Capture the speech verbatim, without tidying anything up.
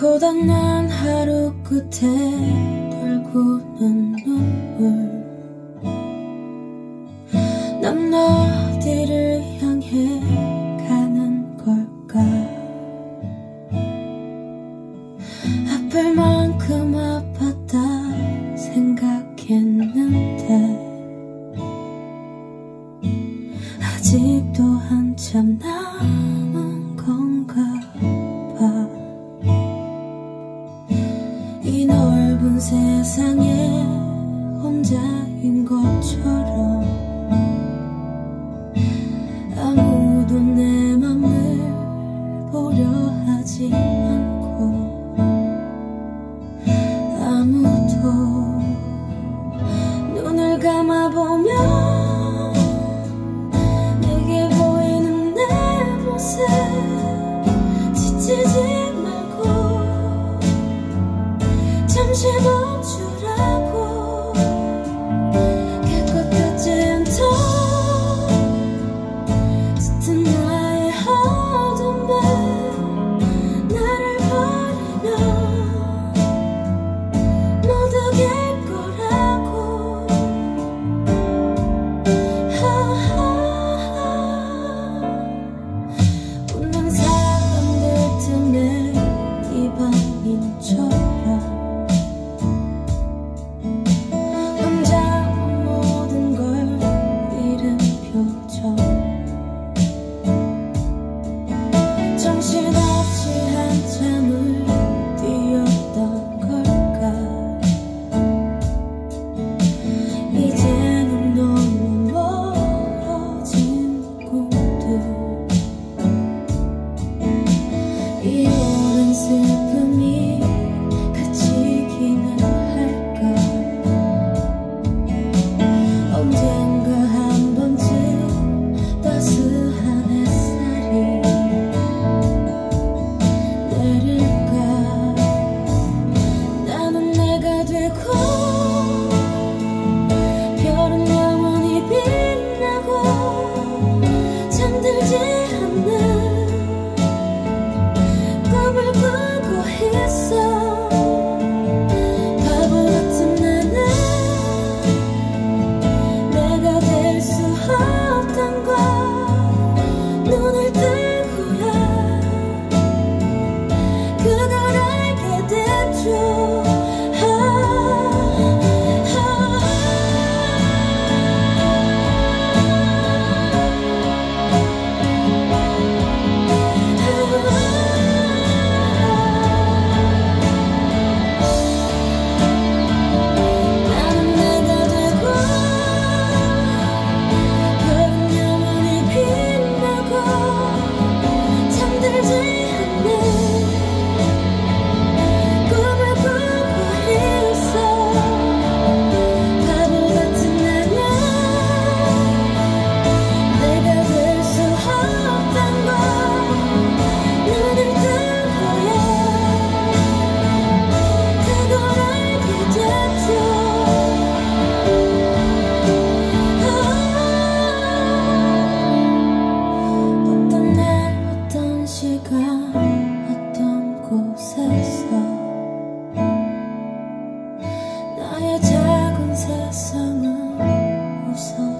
고단한 하루 끝에 돌고는 눈물. 난 어디를 향해 가는 걸까? 아플 만큼 아팠다 생각했는데 아직도 한참 남은 건가 봐. 이 넓은 세상에 혼자인 것처럼 아무도 내 맘을 보려 하지 않고 아무도 눈을 감아보면 내게 보이는 내 모습 지치지 말고 잠시 멈추라고 깨끗 같지 않던 짙은 나의 어둠에 나를 버리면 모두 길 거라고. 웃는 사람들 틈에 이 밤인처럼 정신없이 한참을 뛰었던 걸까? 이제는 너무 멀어진 꿈들. 이 오랜 슬픔이 그치기는 할까? 언젠가 한 번쯤 따스한 햇살이 나는 내가 되고 별은 영원히 빛나고 잠들지 않는 꿈을 꾸고 있어. 바보 같은 나는 내가 될 수 없던 걸 눈을 뜨고야 그걸 알게 됐죠. 나는 내가 되고 별은 영원히 빛나고 잠들지 않는 꿈을 꾸고 있어. 바보 같은 나는 내가 될 수 없던 걸 눈을 뜨고야 그걸 알게 됐죠. 어떤 날 어떤 시간 어떤 곳에서 나의 작은 세상은 웃어.